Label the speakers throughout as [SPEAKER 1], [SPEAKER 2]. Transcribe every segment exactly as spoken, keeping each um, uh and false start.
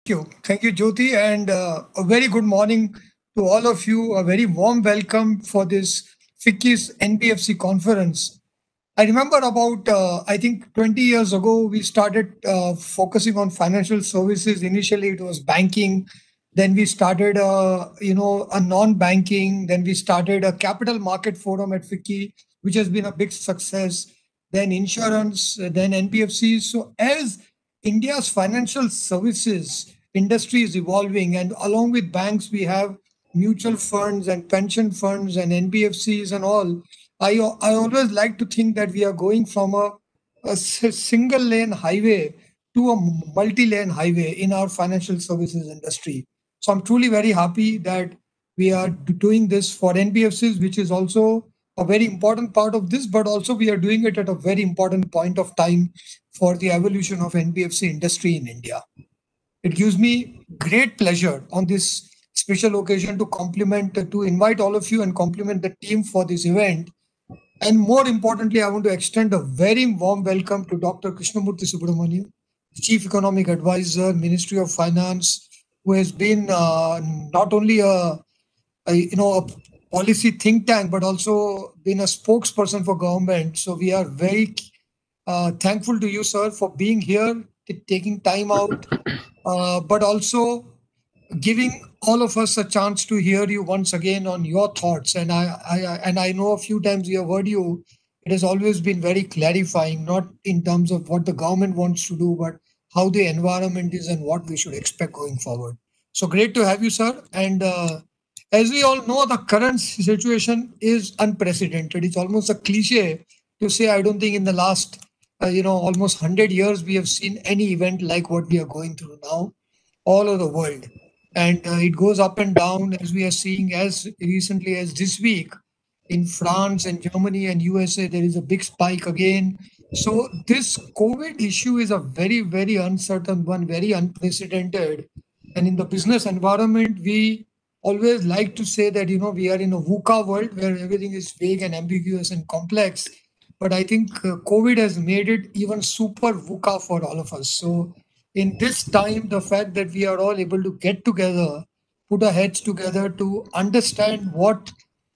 [SPEAKER 1] you. Thank you, Jyoti. And uh, a very good morning to all of you. A very warm welcome for this FICCI's N B F C conference. I remember about, uh, I think, twenty years ago, we started uh, focusing on financial services. Initially, it was banking. Then we started, uh, you know, a non-banking. Then we started a capital market forum at FICCI, which has been a big success. Then insurance, then N B F Cs. So as India's financial services industry is evolving, and along with banks, we have mutual funds and pension funds and N B F Cs and all. I, I always like to think that we are going from a, a s- single lane highway to a multi lane highway in our financial services industry. So I'm truly very happy that we are d- doing this for N B F Cs, which is also a very important part of this, but also we are doing it at a very important point of time for the evolution of N B F C industry in India. It gives me great pleasure on this special occasion to compliment, to invite all of you and compliment the team for this event. And more importantly, I want to extend a very warm welcome to Doctor Krishnamurthy Subramanian, Chief Economic Advisor, Ministry of Finance, who has been uh, not only a, a you know a policy think tank but also been a spokesperson for government. So we are very uh, thankful to you, sir, for being here, t- taking time out, uh, but also giving all of us a chance to hear you once again on your thoughts. And I, I I- and I know a few times we have heard you. It has always been very clarifying, not in terms of what the government wants to do, but how the environment is and what we should expect going forward. So great to have you, sir. And uh, as we all know, the current situation is unprecedented. It's almost a cliche to say. I don't think in the last, uh, you know, almost one hundred years we have seen any event like what we are going through now all over the world. And uh, it goes up and down, as we are seeing as recently as this week in France and Germany and U S A, there is a big spike again. So this COVID issue is a very, very uncertain one, very unprecedented. And in the business environment, we always like to say that, you know, we are in a VUCA world where everything is vague and ambiguous and complex. But I think uh, COVID has made it even super VUCA for all of us. So in this time, the fact that we are all able to get together, put our heads together to understand what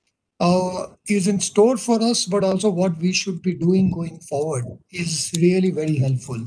[SPEAKER 1] uh, is in store for us, but also what we should be doing going forward is really very helpful.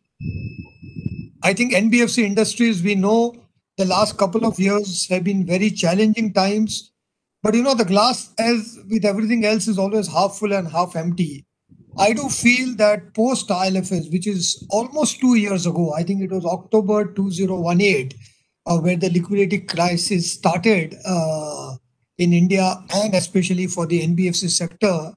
[SPEAKER 1] I think N B F C industries, we know the last couple of years have been very challenging times. But you know, the glass, as with everything else, is always half full and half empty. I do feel that post I L F S, which is almost two years ago, I think it was October two thousand eighteen, uh, where the liquidity crisis started uh, in India and especially for the N B F C sector.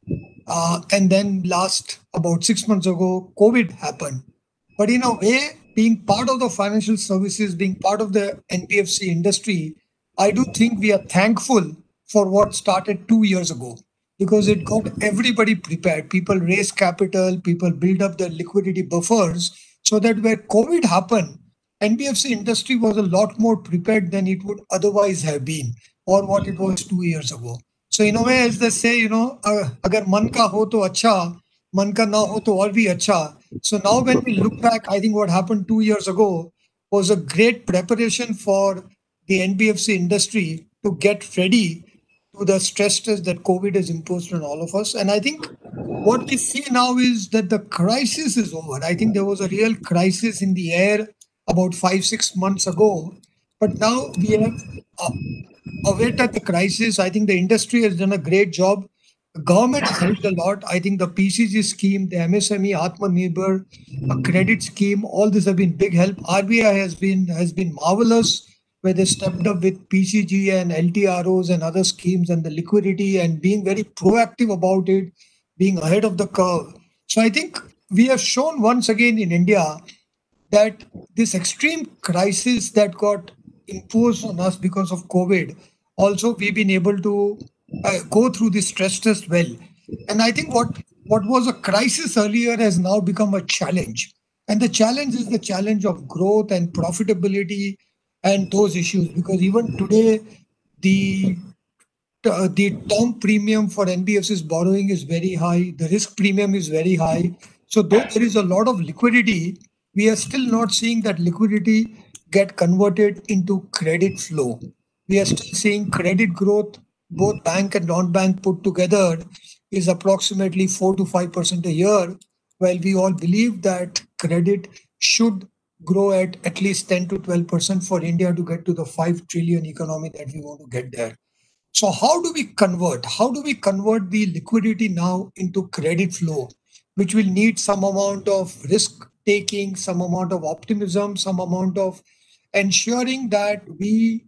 [SPEAKER 1] Uh, and then last about six months ago, COVID happened. But in a way, being part of the financial services, being part of the N B F C industry, I do think we are thankful for what started two years ago because it got everybody prepared. People raised capital, people build up their liquidity buffers so that when COVID happened, N B F C industry was a lot more prepared than it would otherwise have been or what it was two years ago. So in a way, as they say, you know, uh, agar man ka ho to acha, man ka na ho to aur bhi acha. So now when we look back, I think what happened two years ago was a great preparation for the N B F C industry to get ready to the stress test that COVID has imposed on all of us. And I think what we see now is that the crisis is over. I think there was a real crisis in the air about five, six months ago. But now we have uh, awaited the crisis. I think the industry has done a great job. The government has helped a lot. I think the P C G scheme, the M S M E, Atmanirbhar, a credit scheme, all this have been big help. R B I has been has been marvelous, where they stepped up with P C G and L T R Os and other schemes and the liquidity and being very proactive about it, being ahead of the curve. So I think we have shown once again in India that this extreme crisis that got imposed on us because of COVID, also we've been able to uh, go through this stress test well. And I think what what was a crisis earlier has now become a challenge. And the challenge is the challenge of growth and profitability and those issues. Because even today, the uh, the term premium for N B F C's borrowing is very high. The risk premium is very high. So though there is a lot of liquidity, we are still not seeing that liquidity get converted into credit flow. We are still seeing credit growth, both bank and non-bank put together, is approximately four to five percent a year, while we all believe that credit should grow at at least ten to twelve percent for India to get to the five trillion economy that we want to get there. So how do we convert? How do we convert the liquidity now into credit flow, which will need some amount of risk taking, some amount of optimism, some amount of ensuring that we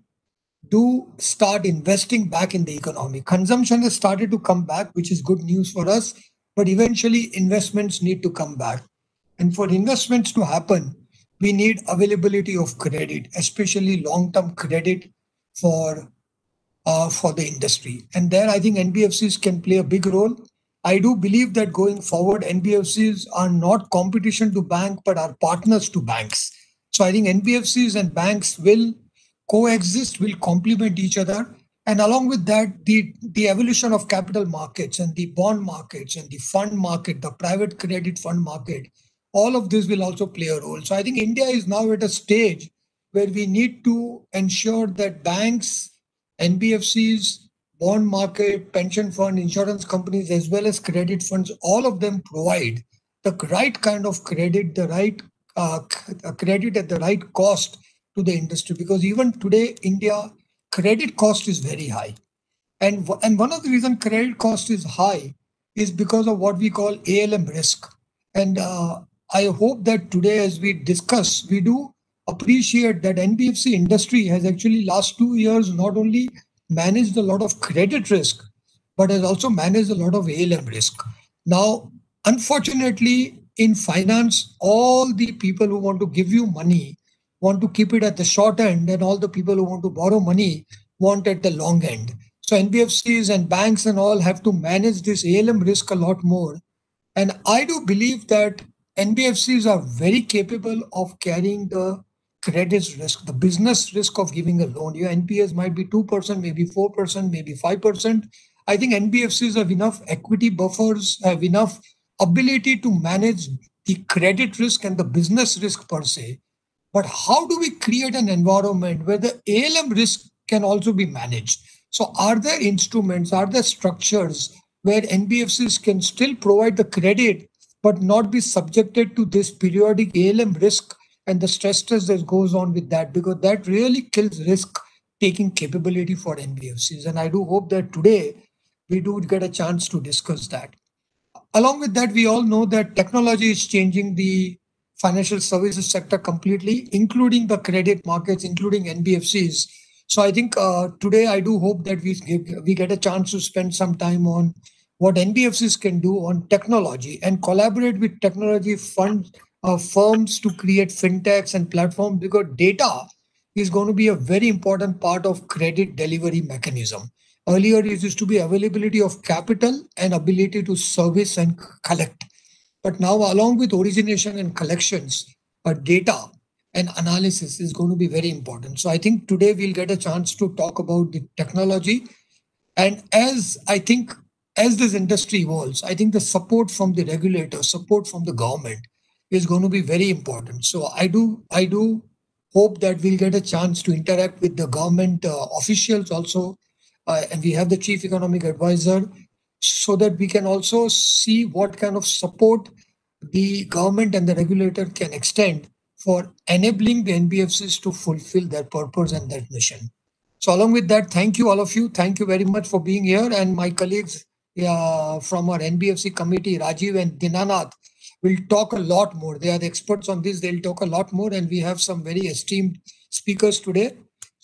[SPEAKER 1] do start investing back in the economy. Consumption has started to come back, which is good news for us, but eventually investments need to come back. And for investments to happen, we need availability of credit, especially long-term credit for uh, for the industry. And there, I think N B F Cs can play a big role. I do believe that going forward, N B F Cs are not competition to bank, but are partners to banks. So I think N B F Cs and banks will coexist, will complement each other. And along with that, the, the evolution of capital markets and the bond markets and the fund market, the private credit fund market, all of this will also play a role. So I think India is now at a stage where we need to ensure that banks, N B F Cs, bond market, pension fund, insurance companies, as well as credit funds, all of them provide the right kind of credit, the right uh, credit at the right cost to the industry. Because even today, India credit cost is very high. And, and one of the reasons credit cost is high is because of what we call A L M risk. And uh, I hope that today, as we discuss, we do appreciate that N B F C industry has actually last two years not only managed a lot of credit risk, but has also managed a lot of A L M risk. Now, unfortunately, in finance, all the people who want to give you money want to keep it at the short end, and all the people who want to borrow money want at the long end. So N B F Cs and banks and all have to manage this A L M risk a lot more. And I do believe that N B F Cs are very capable of carrying the credit risk, the business risk of giving a loan. Your N P As might be two percent, maybe four percent, maybe five percent. I think N B F Cs have enough equity buffers, have enough ability to manage the credit risk and the business risk per se. But how do we create an environment where the A L M risk can also be managed? So, are there instruments, are there structures where N B F Cs can still provide the credit but not be subjected to this periodic A L M risk and the stress test that goes on with that? Because that really kills risk taking capability for N B F Cs. And I do hope that today we do get a chance to discuss that. Along with that, we all know that technology is changing the financial services sector completely, including the credit markets, including N B F Cs. So I think uh, today I do hope that we give, we get a chance to spend some time on what N B F Cs can do on technology and collaborate with technology fund uh, firms to create fintechs and platforms, because data is going to be a very important part of credit delivery mechanism. Earlier, it used to be availability of capital and ability to service and collect. But now, along with origination and collections, uh, data and analysis is going to be very important. So I think today we'll get a chance to talk about the technology. And as I think, as this industry evolves, I think the support from the regulator, support from the government is going to be very important. So I do, I do hope that we'll get a chance to interact with the government uh, officials also, uh, and we have the chief economic advisor, so that we can also see what kind of support the government and the regulator can extend for enabling the N B F Cs to fulfill their purpose and their mission. So along with that, thank you all of you. Thank you very much for being here. And my colleagues uh, from our N B F C committee, Rajiv and Dinanath, will talk a lot more. They are the experts on this. They'll talk a lot more. And we have some very esteemed speakers today.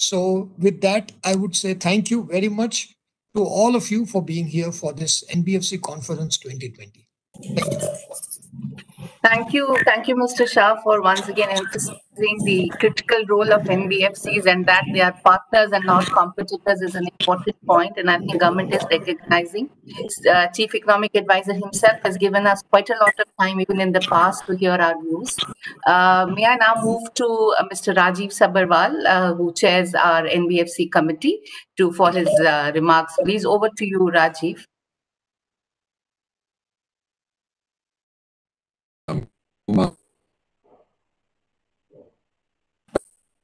[SPEAKER 1] So with that, I would say thank you very much to all of you for being here for this N B F C Conference twenty twenty. Thank you.
[SPEAKER 2] Thank you. Thank you, Mister Shah, for once again emphasizing the critical role of N B F Cs and that they are partners and not competitors is an important point, and I think government is recognizing. Uh, Chief Economic Advisor himself has given us quite a lot of time, even in the past, to hear our views. Uh, may I now move to uh, Mister Rajiv Sabharwal, uh, who chairs our N B F C committee, to for his uh, remarks. Please, over to you, Rajiv.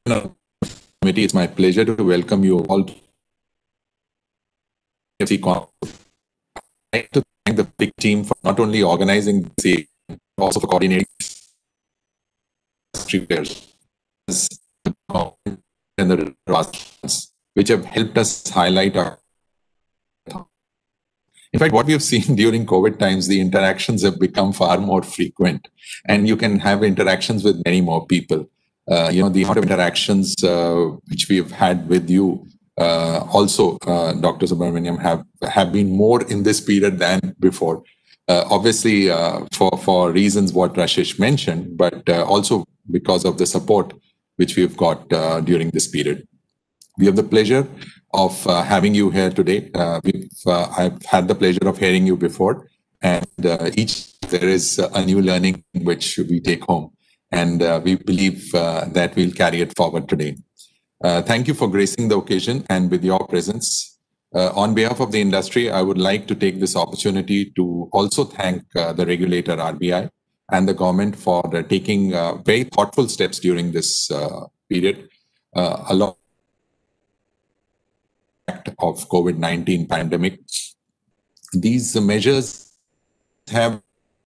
[SPEAKER 3] Committee, it's my pleasure to welcome you all to N B F C Conference. I'd like to thank the big team for not only organizing this event, but also for coordinating industry players and the Rajans, which have helped us highlight our. In fact, what we have seen during COVID times, the interactions have become far more frequent, and you can have interactions with many more people. Uh, you know, the amount of interactions uh, which we have had with you uh, also, uh, Doctor Subramaniam, have, have been more in this period than before. Uh, obviously, uh, for, for reasons what Rashesh mentioned, but uh, also because of the support which we've got uh, during this period. We have the pleasure of uh, having you here today. Uh, we've, uh, I've had the pleasure of hearing you before, and uh, each there is a new learning which we take home, and uh, we believe uh, that we'll carry it forward today. Uh, thank you for gracing the occasion and with your presence. Uh, on behalf of the industry, I would like to take this opportunity to also thank uh, the regulator R B I and the government for uh, taking uh, very thoughtful steps during this uh, period. Uh, along of COVID nineteen pandemic. These measures have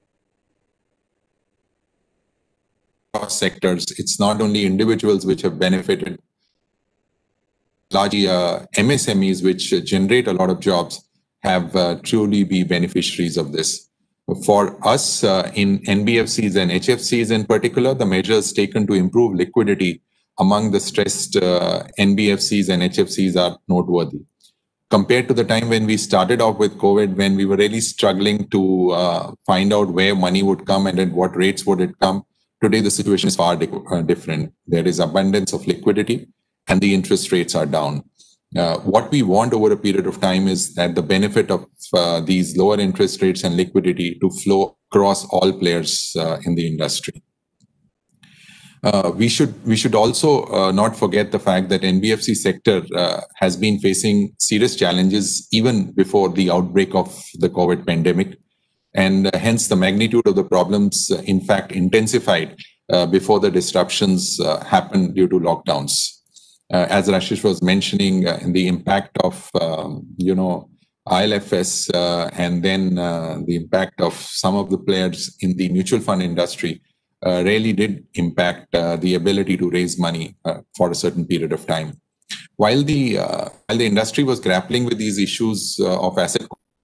[SPEAKER 3] across sectors. It's not only individuals which have benefited, largely uh, M S M Es which generate a lot of jobs have uh, truly be beneficiaries of this. For us uh, in N B F Cs and H F Cs in particular, the measures taken to improve liquidity among the stressed uh, N B F Cs and H F Cs are noteworthy. Compared to the time when we started off with COVID, when we were really struggling to uh, find out where money would come and at what rates would it come, today the situation is far di- uh, different. There is abundance of liquidity and the interest rates are down. Uh, what we want over a period of time is that the benefit of uh, these lower interest rates and liquidity to flow across all players uh, in the industry. Uh, we should we should also uh, not forget the fact that N B F C sector uh, has been facing serious challenges even before the outbreak of the COVID pandemic, and uh, hence the magnitude of the problems, uh, in fact, intensified uh, before the disruptions uh, happened due to lockdowns. Uh, as Rashesh was mentioning, uh, in the impact of um, you know I L F S uh, and then uh, the impact of some of the players in the mutual fund industry. Uh, really did impact uh, the ability to raise money uh, for a certain period of time. While the uh, while the industry was grappling with these issues uh, of asset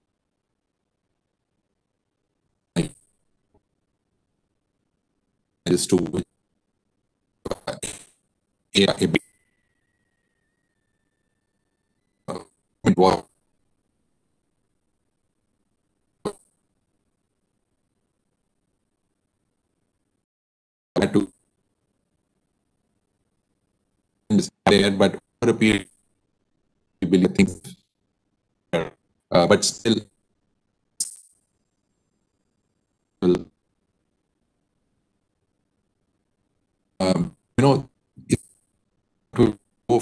[SPEAKER 3] is to uh, a, a big, uh, was to there, but over a period, we believe things, uh, but still. Um, you know, to go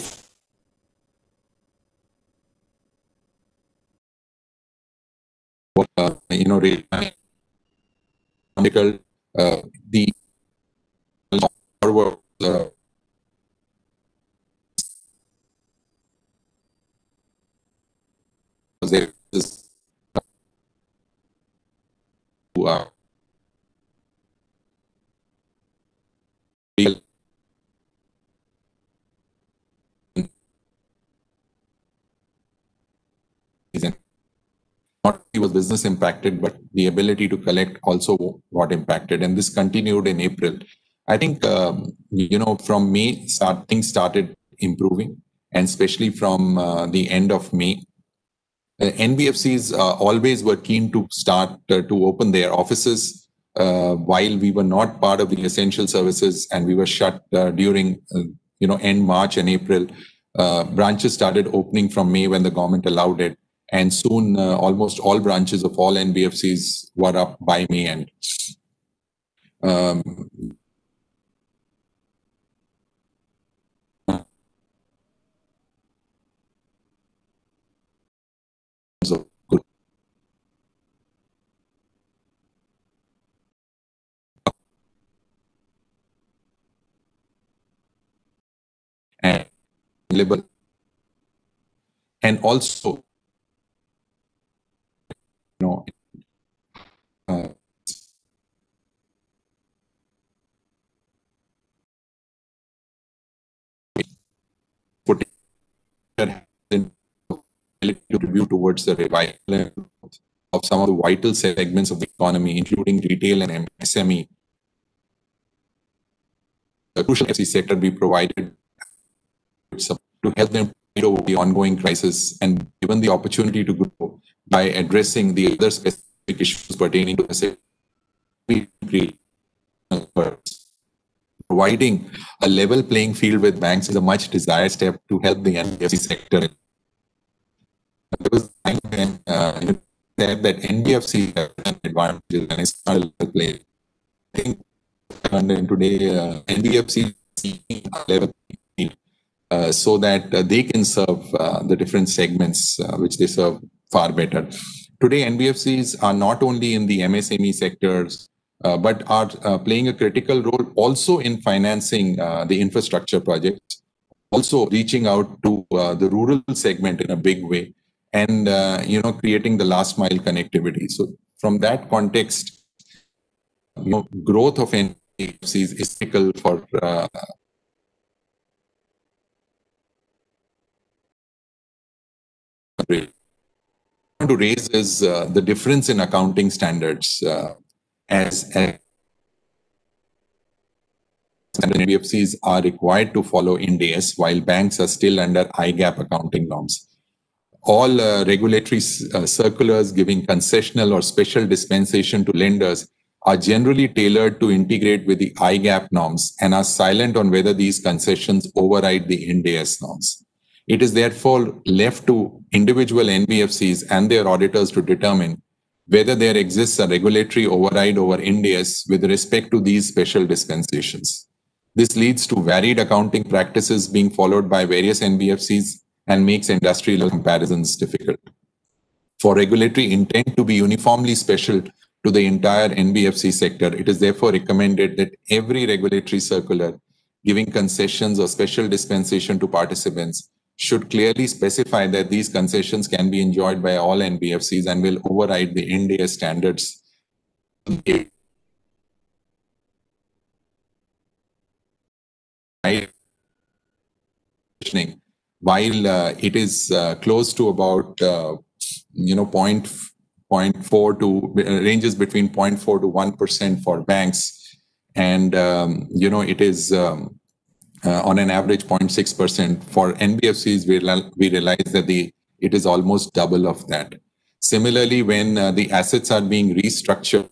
[SPEAKER 3] uh, you know, really, uh, the forward uh, there is uh, real reason. Not only was business impacted, but the ability to collect also got impacted, and this continued in April. I think um, you know from May, start, things started improving, and especially from uh, the end of May, uh, N B F Cs uh, always were keen to start uh, to open their offices uh, while we were not part of the essential services, and we were shut uh, during uh, you know end March and April. Uh, branches started opening from May when the government allowed it. And soon, uh, almost all branches of all N B F Cs were up by May end. Um, so available. And also, you know, uh, put contribute towards the revival of some of the vital segments of the economy, including retail and M S M E. The crucial F C sector be provided to help them get over the ongoing crisis and given the opportunity to grow by addressing the other specific issues pertaining to the sector. Providing a level playing field with banks is a much desired step to help the N B F C sector. There was a time when uh, you said that N B F C have an advantage and it's not a level play. I think and today uh, N B F C is seeking a level playing field uh, so that uh, they can serve uh, the different segments uh, which they serve far better. Today, N B F Cs are not only in the M S M E sectors, uh, but are uh, playing a critical role also in financing uh, the infrastructure projects, also reaching out to uh, the rural segment in a big way, and uh, you know, creating the last mile connectivity. So from that context, you know, growth of N B F Cs is critical for uh, to raise is uh, the difference in accounting standards uh, as, as N B F Cs are required to follow Ind A S while banks are still under I GAAP accounting norms. All uh, regulatory uh, circulars giving concessional or special dispensation to lenders are generally tailored to integrate with the I GAAP norms and are silent on whether these concessions override the Ind A S norms. It is therefore left to individual N B F Cs and their auditors to determine whether there exists a regulatory override over Ind A S with respect to these special dispensations. This leads to varied accounting practices being followed by various N B F Cs and makes industrial comparisons difficult. For regulatory intent to be uniformly special to the entire N B F C sector, it is therefore recommended that every regulatory circular giving concessions or special dispensation to participants should clearly specify that these concessions can be enjoyed by all N B F Cs and will override the Ind A S standards. While uh, it is uh, close to about uh, you know point point four to ranges between zero point four to one percent for banks, and um, you know it is um, uh, on an average zero point six percent for N B F Cs. We we realize that the it is almost double of that. Similarly, when uh, the assets are being restructured,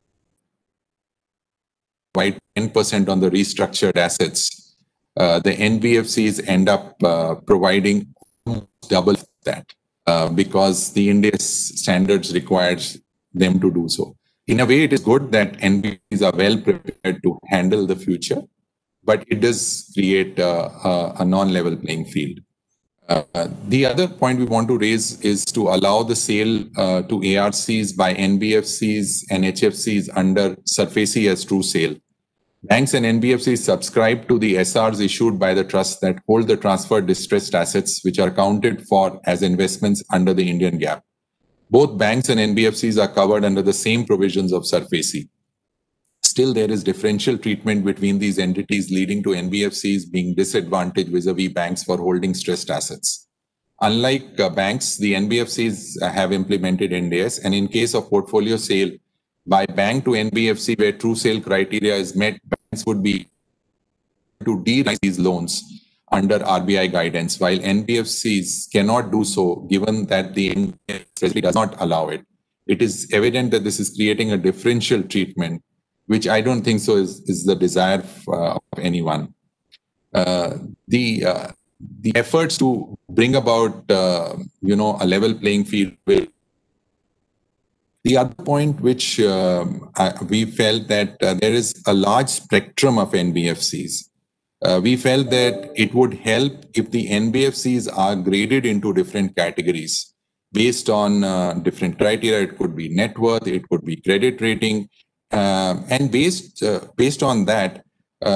[SPEAKER 3] by ten percent on the restructured assets. Uh, the N B F Cs end up uh, providing double that uh, because the Ind A S standards requires them to do so. In a way, it is good that N B F Cs are well prepared to handle the future, but it does create uh, a, a non-level playing field. Uh, the other point we want to raise is to allow the sale uh, to A R Cs by N B F Cs and H F Cs under SARFAESI as true sale. Banks and N B F Cs subscribe to the S Rs issued by the trusts that hold the transferred distressed assets, which are counted for as investments under the Indian GAAP. Both banks and N B F Cs are covered under the same provisions of SARFAESI. Still, there is differential treatment between these entities, leading to N B F Cs being disadvantaged vis-a-vis banks for holding stressed assets. Unlike uh, banks, the N B F Cs have implemented Ind A S, and in case of portfolio sale by bank to N B F C where true sale criteria is met, banks would be to de-risk these loans under R B I guidance, while N B F Cs cannot do so given that the N B F C does not allow it. It is evident that this is creating a differential treatment, which I don't think so is, is the desire of, uh, of anyone. Uh, the uh, the efforts to bring about uh, you know a level playing field will. The other point which um, I, we felt that uh, there is a large spectrum of N B F Cs. Uh, we felt that it would help if the N B F Cs are graded into different categories based on uh, different criteria. It could be net worth, it could be credit rating, uh, and based uh, based on that, uh,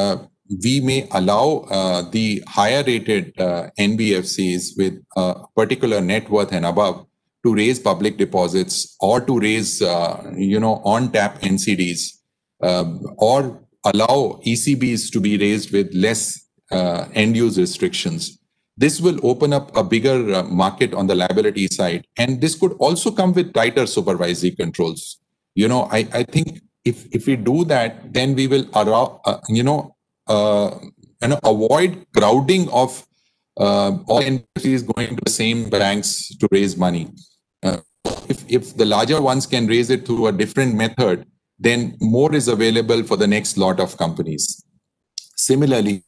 [SPEAKER 3] we may allow uh, the higher rated uh, N B F Cs with a particular net worth and above to raise public deposits or to raise, uh, you know, on tap N C Ds, um, or allow E C Bs to be raised with less uh, end use restrictions. This will open up a bigger uh, market on the liability side. And this could also come with tighter supervisory controls. You know, I, I think if, if we do that, then we will, allow, uh, you know, uh, you know, avoid crowding of uh, all N B F Cs going to the same banks to raise money. Uh, if, if the larger ones can raise it through a different method, then more is available for the next lot of companies. Similarly,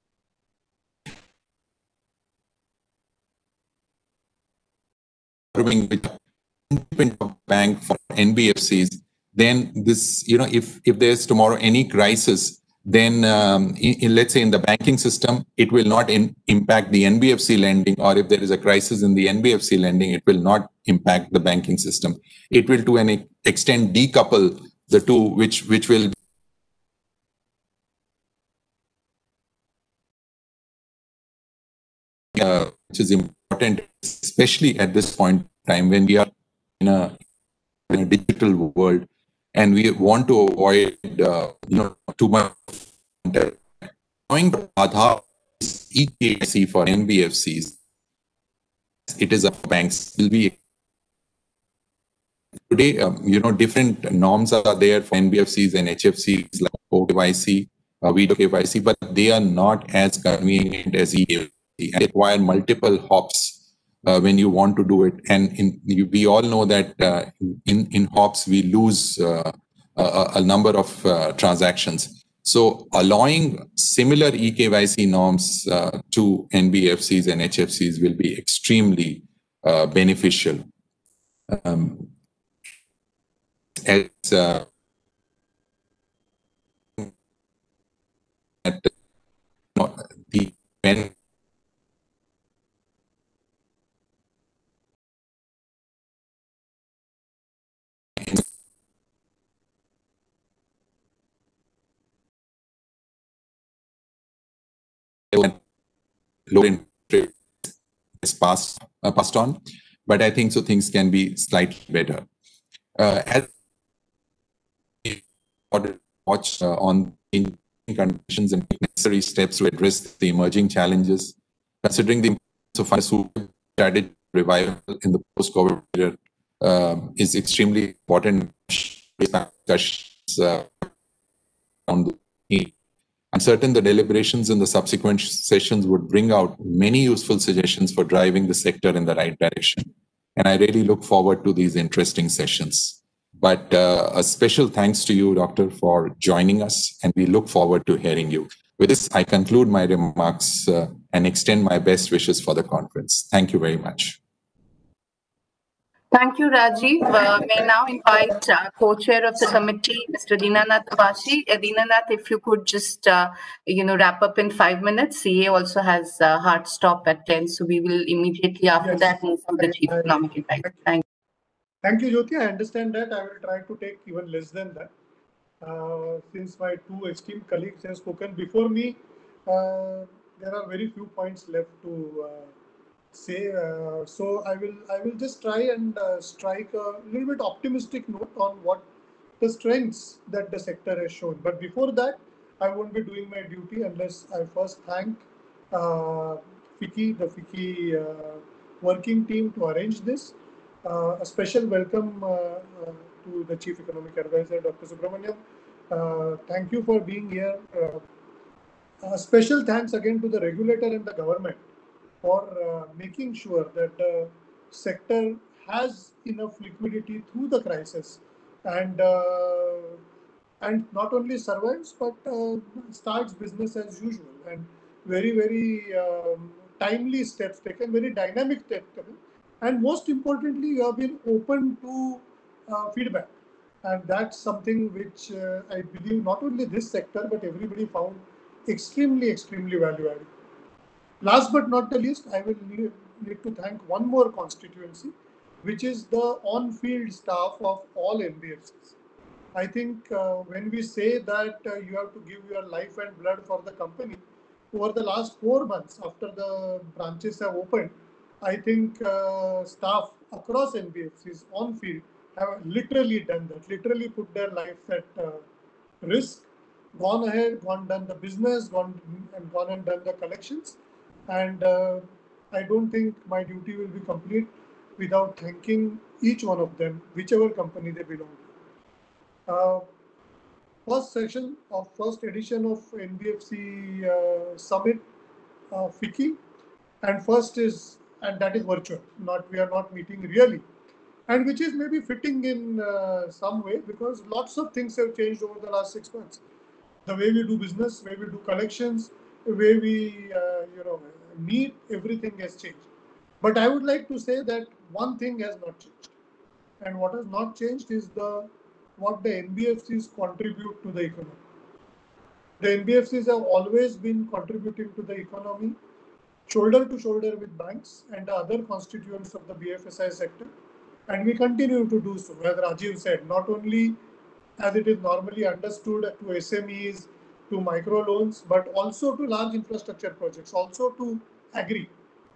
[SPEAKER 3] independent bank for N B F Cs, then this, you know, if, if there's tomorrow any crisis, then um, in, in, let's say in the banking system, it will not in, impact the N B F C lending, or if there is a crisis in the N B F C lending, it will not impact the banking system. It will to an extent decouple the two, which, which will uh, which is important, especially at this point in time when we are in a, in a digital world and we want to avoid uh, you know, too much. Going to Aadhaar is E K Y C for N B F Cs. It is a banks will be today. Um, you know, different norms are there for N B F Cs and H F Cs like O K Y C, uh, video K Y C, but they are not as convenient as E K Y C and require multiple hops uh, when you want to do it. And in, you, we all know that uh, in in hops we lose uh, a, a number of uh, transactions. So allowing similar E K Y C norms uh, to N B F Cs and H F Cs will be extremely uh, beneficial. Um, as uh, at, you know, the when low interest is passed uh, passed on, but I think so things can be slightly better. Uh, as we watch uh, on conditions and necessary steps to address the emerging challenges, considering the importance of pharmaceutical strategy revival in the post-COVID period uh, is extremely important. Uh, I'm certain the deliberations in the subsequent sessions would bring out many useful suggestions for driving the sector in the right direction. And I really look forward to these interesting sessions. But uh, a special thanks to you, Doctor, for joining us, and we look forward to hearing you. With this, I conclude my remarks uh, and extend my best wishes for the conference. Thank you very much.
[SPEAKER 2] Thank you, Rajiv. Uh, may I now invite uh, co-chair of the committee, Mister Dinanath Tabashi. Uh, Dinanath, if you could just, uh, you know, wrap up in five minutes. C A also has a hard stop at ten, so we will immediately after yes. that move to the Chief Economic Advisor. Thank you.
[SPEAKER 4] Thank you, Jyoti. I understand that. I will try to take even less than that. Uh, since my two esteemed colleagues have spoken before me, uh, there are very few points left to uh, say. Uh, so I will I will just try and uh, strike a little bit optimistic note on what the strengths that the sector has shown. But before that, I won't be doing my duty unless I first thank uh, FICCI, the FICCI uh, working team to arrange this. Uh, a special welcome uh, uh, to the Chief Economic Advisor, Doctor Subramaniam. Uh, thank you for being here. Uh, a special thanks again to the regulator and the government for uh, making sure that the sector has enough liquidity through the crisis and uh, and not only survives but uh, starts business as usual, and very very um, timely steps taken, very dynamic steps taken. And most importantly, you have been open to uh, feedback. And that's something which uh, I believe not only this sector, but everybody found extremely, extremely value added. Last but not the least, I will need, need to thank one more constituency, which is the on-field staff of all N B F Cs. I think uh, when we say that uh, you have to give your life and blood for the company, over the last four months after the branches have opened, I think uh, staff across N B F Cs on field have literally done that, literally put their lives at uh, risk, gone ahead, gone done the business, gone and gone and done the collections. And uh, I don't think my duty will be complete without thanking each one of them, whichever company they belong to. Uh, first session of first edition of N B F C uh, Summit uh, FICCI, and first is, and that is virtual, not, we are not meeting really, and which is maybe fitting in uh, some way, because lots of things have changed over the last six months. The way we do business, way we do collections, the way we uh, you know meet, everything has changed. But I would like to say that one thing has not changed, and what has not changed is the what the N B F Cs contribute to the economy. The N B F Cs have always been contributing to the economy, shoulder to shoulder with banks and the other constituents of the B F S I sector, and we continue to do so. As Rajiv said, not only as it is normally understood to S M Es, to micro loans, but also to large infrastructure projects, also to agri.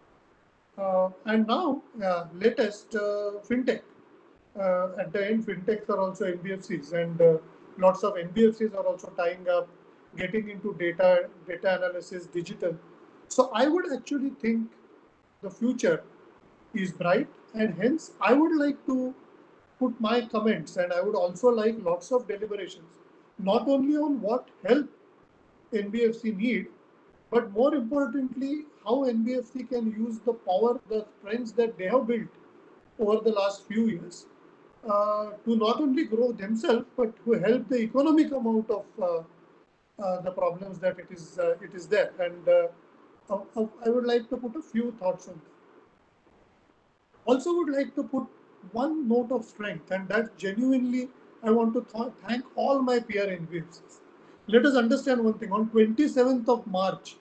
[SPEAKER 4] Uh, and now, uh, latest uh, fintech. Uh, at the end, fintechs are also N B F Cs, and uh, lots of N B F Cs are also tying up, getting into data, data analysis, digital. So I would actually think the future is bright, and hence I would like to put my comments, and I would also like lots of deliberations, not only on what help N B F C need, but more importantly, how N B F C can use the power, the strengths that they have built over the last few years uh, to not only grow themselves, but to help the economic amount of uh, uh, the problems that it is uh, it is there. And uh, I would like to put a few thoughts on that. Also would like to put one note of strength, and that genuinely I want to th thank all my peer N B F Cs. Let us understand one thing. On twenty-seventh of March,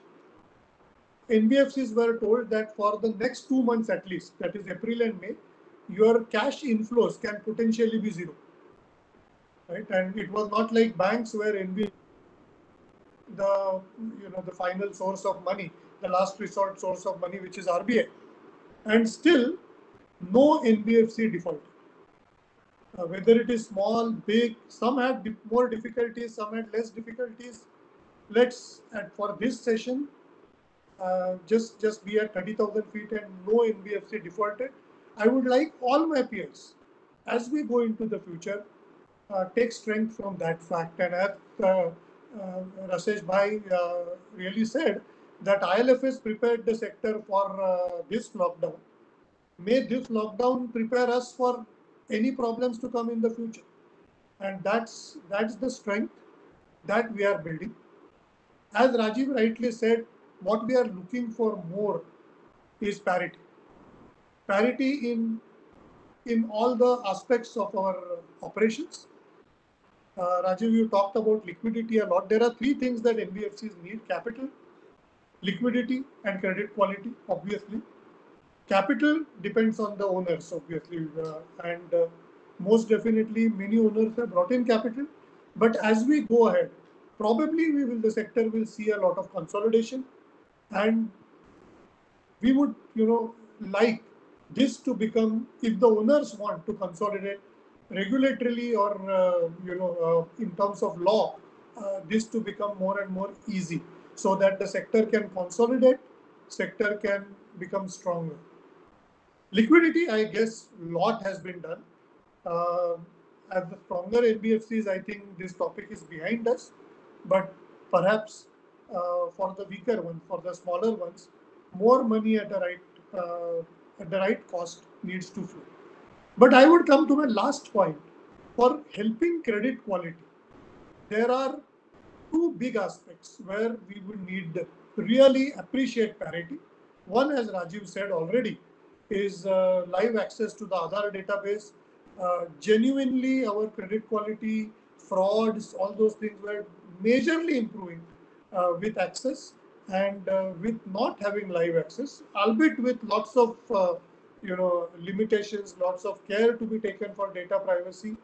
[SPEAKER 4] N B F Cs were told that for the next two months at least, that is April and May, your cash inflows can potentially be zero. Right? And it was not like banks where N B F C the you know the final source of money, the last resort source of money, which is R B I, and still no N B F C defaulted. Uh, whether it is small, big, some had more difficulties, some had less difficulties. Let's, and for this session, uh, just just be at thirty thousand feet and no N B F C defaulted. I would like all my peers, as we go into the future, uh, take strength from that fact. And as uh, uh, Rasesh Bhai uh, really said, that I L F S prepared the sector for uh, this lockdown. May this lockdown prepare us for any problems to come in the future. And that's, that's the strength that we are building. As Rajiv rightly said, what we are looking for more is parity. Parity in, in all the aspects of our operations. Uh, Rajiv, you talked about liquidity a lot. There are three things that N B F Cs need: capital, liquidity, and credit quality, obviously. Capital depends on the owners, obviously, uh, and uh, most definitely many owners have brought in capital. But as we go ahead, probably we will, the sector will see a lot of consolidation, and we would, you know, like this to become, if the owners want to consolidate regulatorily or, uh, you know, uh, in terms of law, uh, this to become more and more easy, so that the sector can consolidate, sector can become stronger. Liquidity, I guess, lot has been done. Uh, as the stronger N B F Cs, I think this topic is behind us, but perhaps uh, for the weaker ones, for the smaller ones, more money at the right uh, at the right cost needs to flow. But I would come to my last point. For helping credit quality, there are two big aspects where we would need to really appreciate parity. One, as Rajiv said already, is uh, live access to the Aadhaar database. Uh, genuinely, our credit quality, frauds, all those things were majorly improving uh, with access, and uh, with not having live access, albeit with lots of uh, you know limitations, lots of care to be taken for data privacy.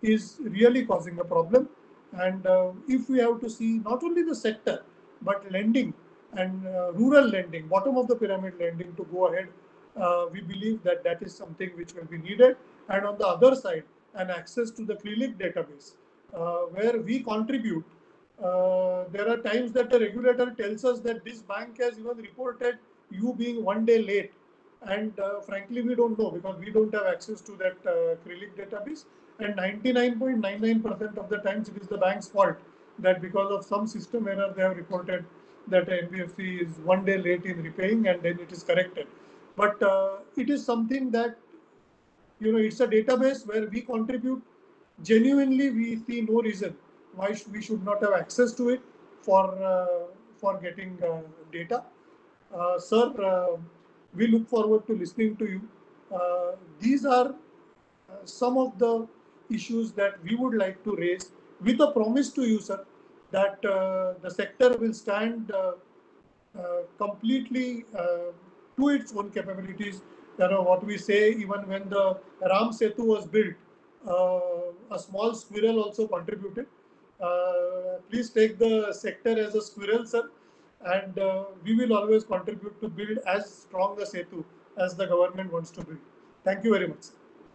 [SPEAKER 4] is really causing a problem. And uh, if we have to see not only the sector, but lending and uh, rural lending, bottom of the pyramid lending to go ahead, uh, we believe that that is something which will be needed. And on the other side, an access to the CRILIC database, uh, where we contribute. Uh, there are times that the regulator tells us that this bank has even reported you being one day late. And uh, frankly, we don't know because we don't have access to that uh, CRILIC database. And ninety-nine point nine nine percent of the times it is the bank's fault that because of some system error, they have reported that N B F C is one day late in repaying and then it is corrected. But uh, it is something that, you know, it's a database where we contribute. Genuinely, we see no reason why sh we should not have access to it for, uh, for getting uh, data. Uh, sir, uh, we look forward to listening to you. Uh, these are uh, some of the issues that we would like to raise with a promise to you, sir, that uh, the sector will stand uh, uh, completely uh, to its own capabilities. You know, what we say, even when the Ram Setu was built, uh, a small squirrel also contributed. Uh, please take the sector as a squirrel, sir, and uh, we will always contribute to build as strong a Setu as the government wants to build. Thank you very much, sir.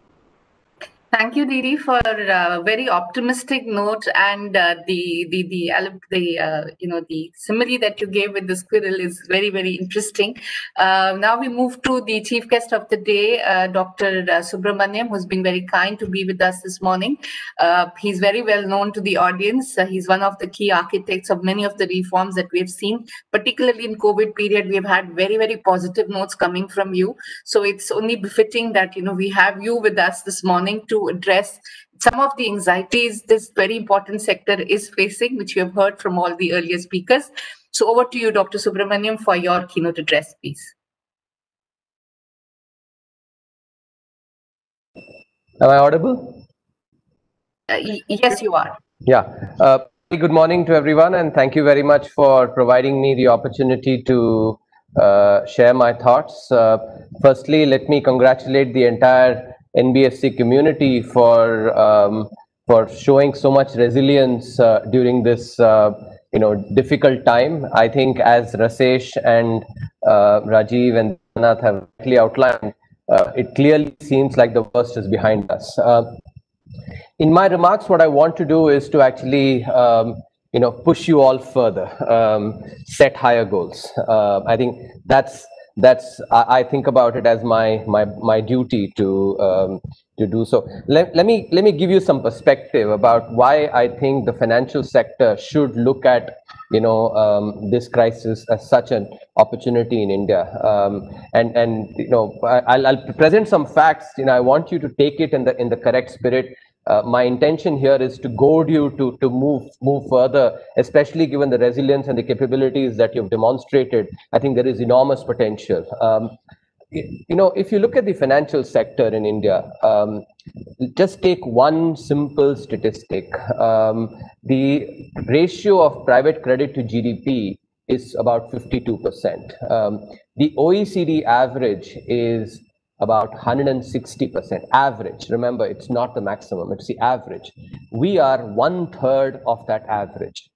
[SPEAKER 2] Thank you, Didi, for a very optimistic note, and uh, the the the, the uh, you know the simile that you gave with the squirrel is very very interesting. Uh, now we move to the chief guest of the day, uh, Doctor Subramaniam, who's been very kind to be with us this morning. Uh, he's very well known to the audience. Uh, he's one of the key architects of many of the reforms that we've seen, particularly in COVID period. We've had very very positive notes coming from you. So it's only befitting that you know we have you with us this morning to address some of the anxieties this very important sector is facing, which you have heard from all the earlier speakers. So over to you, Doctor Subramaniam, for your keynote address, please.
[SPEAKER 5] Am I audible?
[SPEAKER 2] Uh, yes, you are.
[SPEAKER 5] Yeah. Uh, good morning to everyone, and thank you very much for providing me the opportunity to uh, share my thoughts. Uh, firstly, let me congratulate the entire N B F C community for um, for showing so much resilience uh, during this uh, you know difficult time. I think as Rasesh and uh, Rajiv and Nath have clearly outlined, uh, it clearly seems like the worst is behind us. Uh, in my remarks, what I want to do is to actually um, you know push you all further, um, set higher goals. Uh, I think that's. That's I, I think about it as my my my duty to um, to do so. Let, let me let me give you some perspective about why I think the financial sector should look at you know um, this crisis as such an opportunity in India. Um, and and you know I'll, I'll present some facts. You know I want you to take it in the in the correct spirit. Uh, my intention here is to goad you to to move move further, especially given the resilience and the capabilities that you've demonstrated. I think there is enormous potential. Um, you know, if you look at the financial sector in India, um, just take one simple statistic. Um, the ratio of private credit to G D P is about fifty-two percent. Um, the O E C D average is about one hundred sixty percent average. Remember, it's not the maximum, it's the average. We are one third of that average.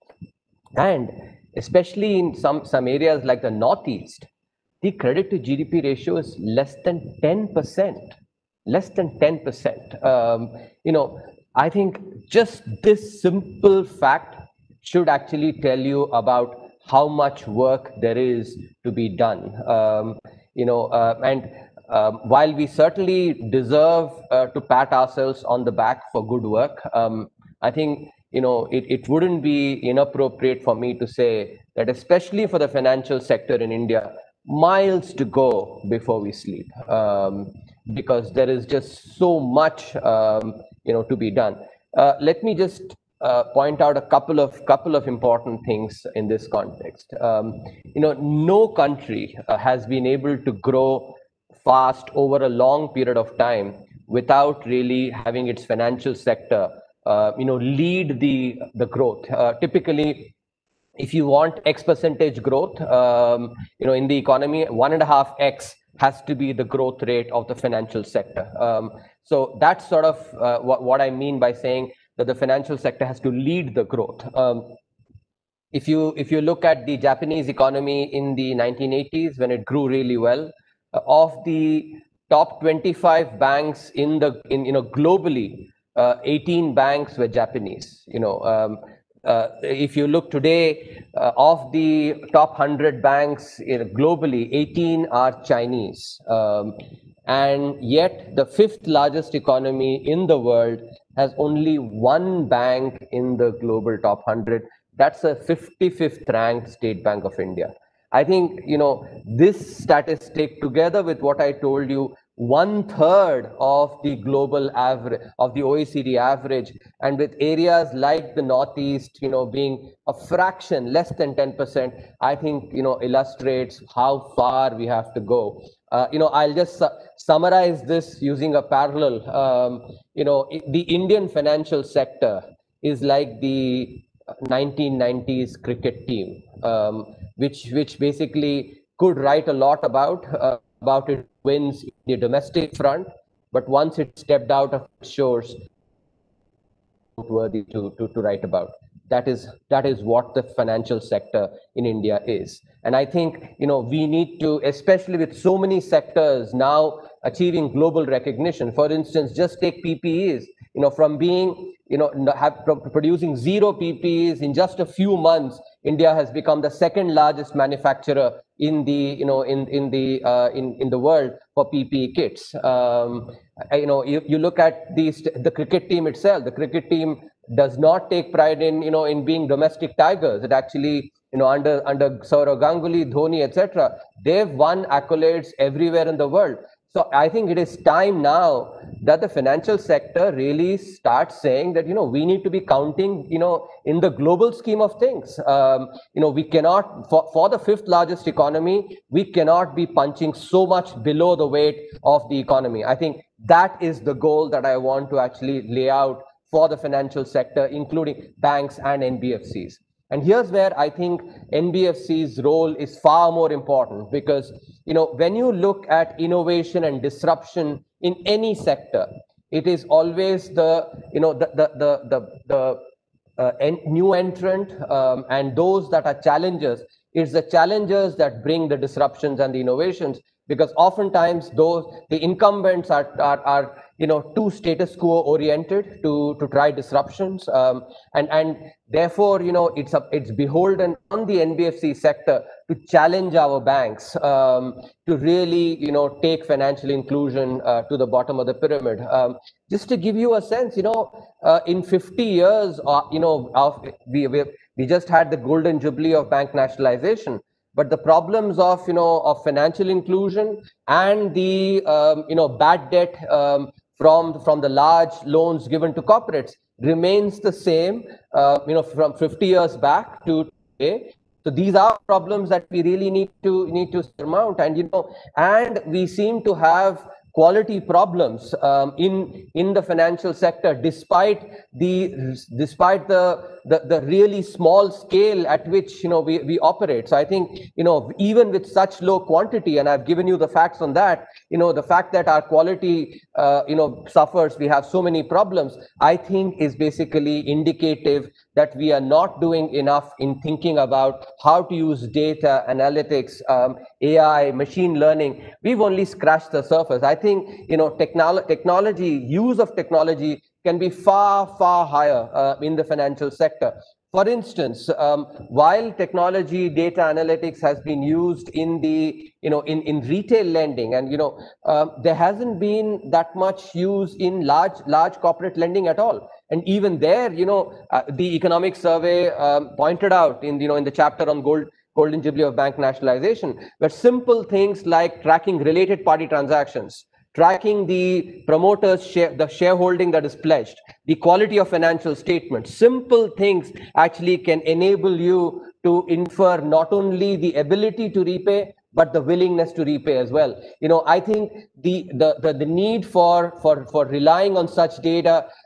[SPEAKER 5] And especially in some, some areas like the Northeast, the credit to G D P ratio is less than ten percent, less than ten percent. Um, you know, I think just this simple fact should actually tell you about how much work there is to be done. Um, you know, uh, and Um, while we certainly deserve uh, to pat ourselves on the back for good work, um, I think you know it, it wouldn't be inappropriate for me to say that, especially for the financial sector in India, miles to go before we sleep, um, because there is just so much um, you know to be done. Uh, let me just uh, point out a couple of couple of important things in this context. Um, you know, no country uh, has been able to grow fast over a long period of time without really having its financial sector, uh, you know, lead the the growth. Uh, typically, if you want X percentage growth, um, you know, in the economy, one and a half X has to be the growth rate of the financial sector. Um, so that's sort of uh, what, what I mean by saying that the financial sector has to lead the growth. Um, if you if you look at the Japanese economy in the nineteen eighties, when it grew really well, uh, of the top twenty-five banks in the in you know globally, uh, eighteen banks were Japanese. You know, um, uh, if you look today, uh, of the top one hundred banks in, globally, eighteen are Chinese. Um, and yet the fifth largest economy in the world has only one bank in the global top one hundred. That's a fifty-fifth ranked State Bank of India. I think, you know, this statistic, together with what I told you, one third of the global average, of the O E C D average, and with areas like the Northeast, you know, being a fraction, less than ten percent, I think, you know, illustrates how far we have to go. Uh, you know, I'll just su summarize this using a parallel. Um, you know, the Indian financial sector is like the nineteen nineties cricket team, um, which which basically could write a lot about uh, about its wins in the domestic front, but once it stepped out of its shores, worthy to, to to write about. That is that is what the financial sector in India is, and I think, you know, we need to, especially with so many sectors now achieving global recognition. For instance, just take P P Es. You know, from being, you know, have, producing zero P P Es in just a few months, India has become the second largest manufacturer in the, you know, in in the uh, in in the world for P P E kits. Um, you know, you, you look at these, the cricket team itself. The cricket team does not take pride in, you know, in being domestic tigers. It actually, you know, under under Sourav Ganguly, Dhoni, et cetera, they've won accolades everywhere in the world. So I think it is time now that the financial sector really starts saying that, you know, we need to be counting, you know, in the global scheme of things. Um, you know, we cannot, for, for the fifth largest economy, we cannot be punching so much below the weight of the economy. I think that is the goal that I want to actually lay out for the financial sector, including banks and N B F Cs. And here's where I think N B F C's role is far more important, because, you know, when you look at innovation and disruption in any sector, it is always the, you know, the the the the, the uh, en new entrant um, and those that are challengers. It's the challengers that bring the disruptions and the innovations, because oftentimes those the incumbents are are, are you know, too status quo oriented to to try disruptions, um, and and therefore, you know, it's a, it's beholden on the N B F C sector to challenge our banks, um, to really, you know, take financial inclusion uh, to the bottom of the pyramid. Um, just to give you a sense, you know, uh, in fifty years, uh, you know, of, we, we we just had the golden jubilee of bank nationalization. But the problems of, you know, of financial inclusion and the, um, you know, bad debt um, from, from the large loans given to corporates remains the same, uh, you know, from fifty years back to today. So these are problems that we really need to, need to surmount. And, you know, and we seem to have quality problems um, in in the financial sector, despite the despite the, the the really small scale at which, you know, we we operate. So I think, you know, even with such low quantity, and I've given you the facts on that, you know, the fact that our quality uh, you know suffers, we have so many problems, I think is basically indicative that we are not doing enough in thinking about how to use data analytics, um, A I, machine learning. We've only scratched the surface. I think, you know, technolo technology, use of technology can be far, far higher uh, in the financial sector. For instance, um, while technology, data analytics has been used in the, you know, in, in retail lending, and, you know, uh, there hasn't been that much use in large, large corporate lending at all. And even there, you know, uh, the economic survey um, pointed out in, you know, in the chapter on gold, golden jubilee of bank nationalization, where simple things like tracking related party transactions, tracking the promoter's share, the shareholding that is pledged, the quality of financial statements, simple things actually can enable you to infer not only the ability to repay, but the willingness to repay as well. You know, I think the the the, the need for for for relying on such data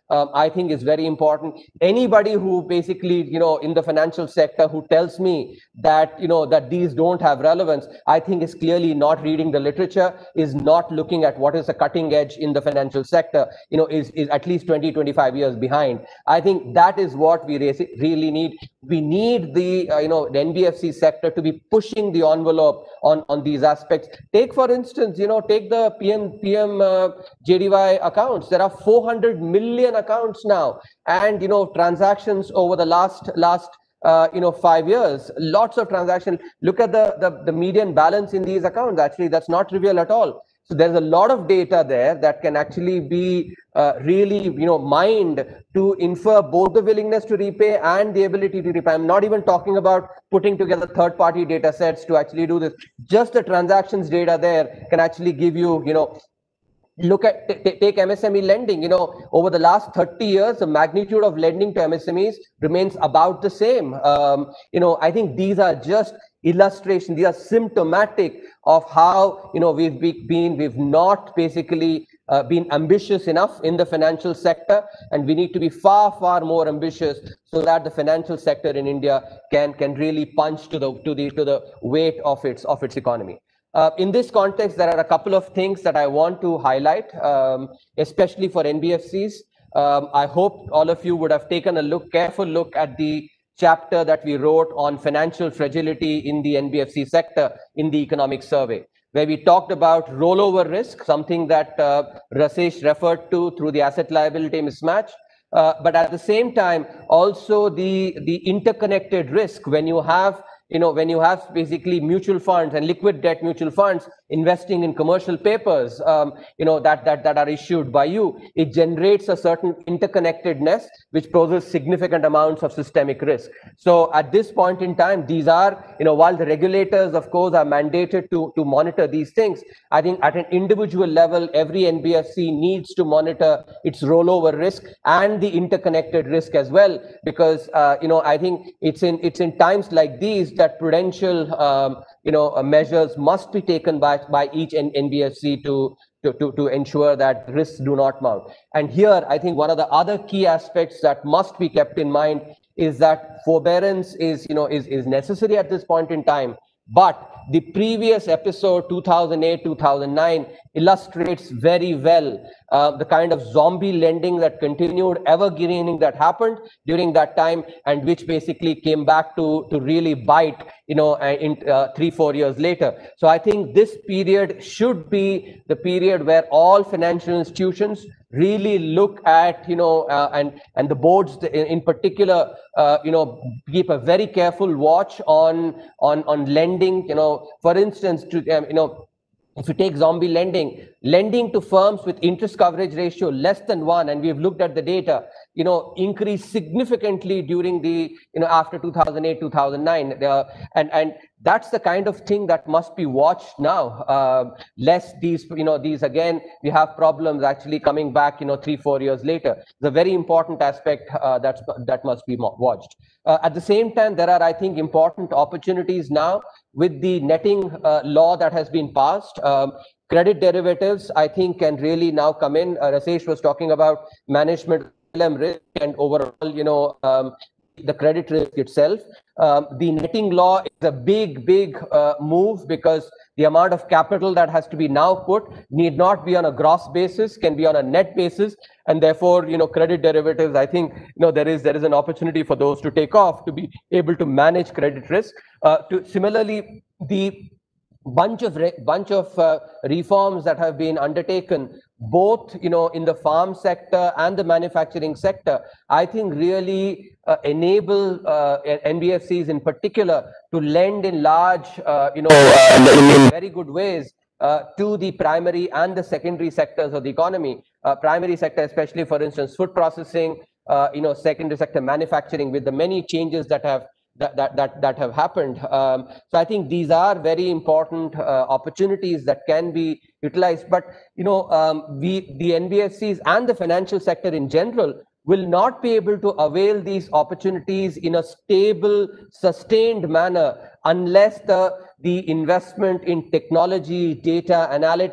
[SPEAKER 5] um, I think is very important. Anybody who basically, you know, in the financial sector who tells me that, you know, that these don't have relevance, I think is clearly not reading the literature, is not looking at what is the cutting edge in the financial sector, you know, is, is at least twenty, twenty-five years behind. I think that is what we really need. We need the, uh, you know, the N B F C sector to be pushing the envelope on, on these aspects. Take, for instance, you know, take the P M, P M uh, J D Y accounts. There are four hundred million accounts now, and, you know, transactions over the last, last Uh, you know, five years, lots of transactions. Look at the, the, the median balance in these accounts. Actually, that's not trivial at all. So there's a lot of data there that can actually be uh, really, you know, mined to infer both the willingness to repay and the ability to repay. I'm not even talking about putting together third-party data sets to actually do this. Just the transactions data there can actually give you, you know, look at, take M S M E lending, you know, over the last thirty years, the magnitude of lending to M S M Es remains about the same. Um, you know, I think these are just illustrations, these are symptomatic of how, you know, we've been, we've not basically uh, been ambitious enough in the financial sector, and we need to be far, far more ambitious so that the financial sector in India can, can really punch to the, to the, to the weight of its, of its economy. Uh, in this context, there are a couple of things that I want to highlight, um, especially for N B F Cs. Um, I hope all of you would have taken a look, careful look at the chapter that we wrote on financial fragility in the N B F C sector in the economic survey, where we talked about rollover risk, something that uh, Rasesh referred to through the asset liability mismatch. Uh, but at the same time, also the, the interconnected risk when you have You know, when you have basically mutual funds and liquid debt mutual funds investing in commercial papers, um, you know, that, that, that are issued by you, it generates a certain interconnectedness, which poses significant amounts of systemic risk. So at this point in time, these are, you know, while the regulators, of course, are mandated to, to monitor these things, I think at an individual level, every N B F C needs to monitor its rollover risk and the interconnected risk as well, because, uh, you know, I think it's in, it's in times like these that prudential, um, you know, uh, measures must be taken by, by each N B F C to, to, to, to ensure that risks do not mount. And here, I think one of the other key aspects that must be kept in mind is that forbearance is, you know, is, is necessary at this point in time. But the previous episode, two thousand eight, two thousand nine, illustrates very well uh, the kind of zombie lending that continued, evergreening that happened during that time, and which basically came back to, to really bite, you know, in uh, three, four years later. So I think this period should be the period where all financial institutions really look at, you know, uh, and, and the boards in, in particular, uh, you know, keep a very careful watch on, on, on lending, you know, for instance, to, um, you know, if you take zombie lending, lending to firms with interest coverage ratio less than one, and we've looked at the data, you know, increased significantly during the, you know, after two thousand eight, two thousand nine. Uh, and, and that's the kind of thing that must be watched now. Uh, less these, you know, these again, we have problems actually coming back, you know, three, four years later. It's a very important aspect uh, that's, that must be watched. Uh, at the same time, there are, I think, important opportunities now with the netting uh, law that has been passed. Um, credit derivatives, I think, can really now come in. Uh, Rasesh was talking about management risk and overall, you know, um, the credit risk itself. Um, the netting law is a big, big uh, move, because the amount of capital that has to be now put need not be on a gross basis, can be on a net basis, and therefore, you know, credit derivatives, I think, you know, there is there is an opportunity for those to take off, to be able to manage credit risk. Uh, to similarly, the bunch of bunch of uh, reforms that have been undertaken, both, you know, in the farm sector and the manufacturing sector, I think really uh, enable uh, N B F Cs in particular to lend in large, uh, you know, uh, in, in very good ways uh, to the primary and the secondary sectors of the economy. Uh, primary sector, especially, for instance, food processing, uh, you know, secondary sector manufacturing, with the many changes that have That, that that that have happened. Um, so I think these are very important uh, opportunities that can be utilized. But, you know, um, we, the N B F Cs and the financial sector in general will not be able to avail these opportunities in a stable, sustained manner unless the, the investment in technology, data, analytics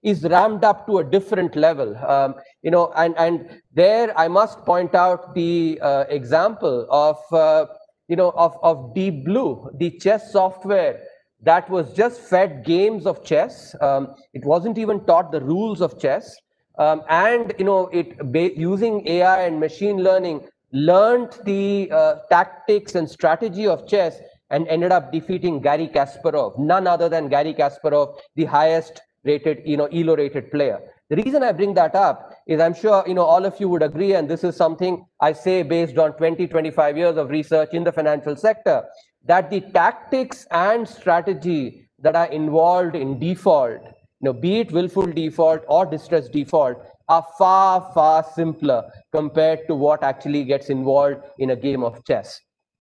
[SPEAKER 5] is ramped up to a different level. Um, you know, and, and there I must point out the uh, example of, uh, you know, of, of Deep Blue, the chess software that was just fed games of chess. Um, it wasn't even taught the rules of chess. Um, and, you know, it using A I and machine learning, learned the uh, tactics and strategy of chess and ended up defeating Garry Kasparov, none other than Garry Kasparov, the highest rated, you know, E L O rated player. The reason I bring that up is I'm sure, you know, all of you would agree, and this is something I say based on twenty, twenty-five years of research in the financial sector, that the tactics and strategy that are involved in default, you know, be it willful default or distressed default, are far, far simpler compared to what actually gets involved in a game of chess.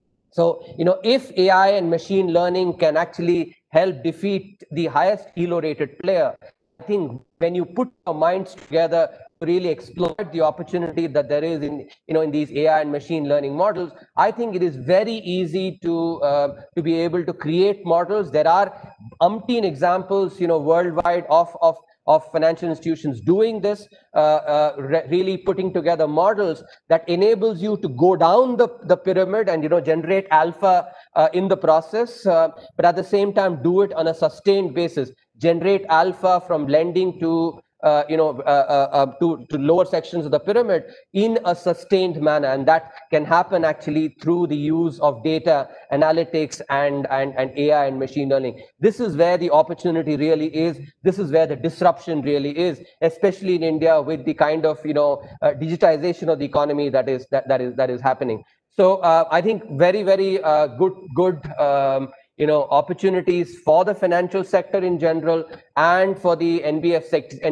[SPEAKER 5] So, you know, if A I and machine learning can actually help defeat the highest E L O rated player, I think when you put your minds together to really exploit the opportunity that there is in, you know, in these A I and machine learning models, I think it is very easy to uh, to be able to create models. There are umpteen examples, you know, worldwide of of of financial institutions doing this, uh, uh, re really putting together models that enables you to go down the, the pyramid and, you know, generate alpha uh, in the process, uh, but at the same time do it on a sustained basis, generate alpha from lending to Uh, you know, uh, uh, uh, to, to lower sections of the pyramid in a sustained manner. And that can happen actually through the use of data analytics and, and, and A I and machine learning. This is where the opportunity really is. This is where the disruption really is, especially in India with the kind of, you know, uh, digitization of the economy that is, that, that is, that is happening. So uh, I think very, very uh, good, good, um, you know, opportunities for the financial sector in general and for the N B F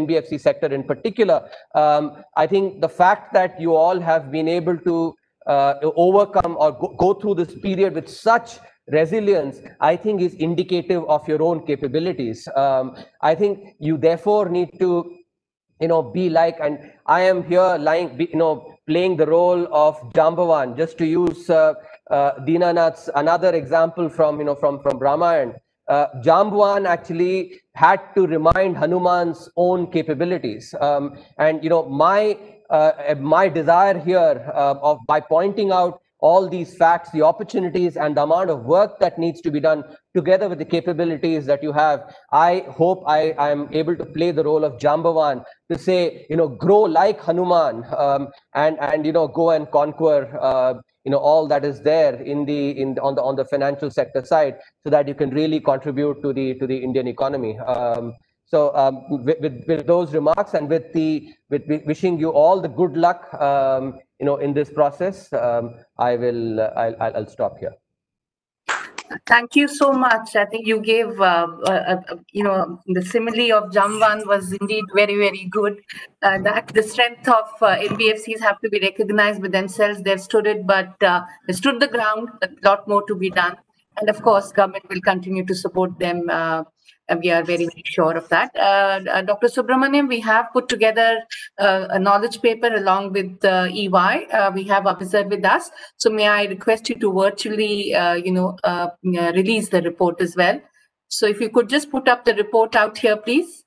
[SPEAKER 5] C sector in particular. Um, I think the fact that you all have been able to uh, overcome or go, go through this period with such resilience, I think is indicative of your own capabilities. Um, I think you therefore need to, you know, be like, and I am here lying, you know, playing the role of Jambavan, just to use uh, uh, Dinanath's another example from, you know, from, from Ramayan. Uh, Jambavan actually had to remind Hanuman's own capabilities. Um, and, you know, my, uh, my desire here uh, of by pointing out all these facts, the opportunities and the amount of work that needs to be done together with the capabilities that you have, I hope I am able to play the role of Jambavan to say, you know, grow like Hanuman, um, and, and, you know, go and conquer, uh, you know, all that is there in the, in the, on the, on the financial sector side, so that you can really contribute to the, to the Indian economy. Um, So um, with, with, with those remarks and with the with, with wishing you all the good luck, um, you know, in this process, um, I will uh, I'll, I'll stop here.
[SPEAKER 2] Thank you so much. I think you gave, uh, uh, uh, you know, the simile of Jamban was indeed very, very good. Uh, that the strength of uh, N B F Cs have to be recognized with themselves. They've stood it, but uh, they stood the ground. A lot more to be done. And of course, government will continue to support them. Uh, we are very, very sure of that. Uh, uh, Doctor Subramaniam, we have put together uh, a knowledge paper along with uh, E Y. Uh, we have observed with us. So may I request you to virtually, uh, you know, uh, release the report as well. So if you could just put up the report out here, please.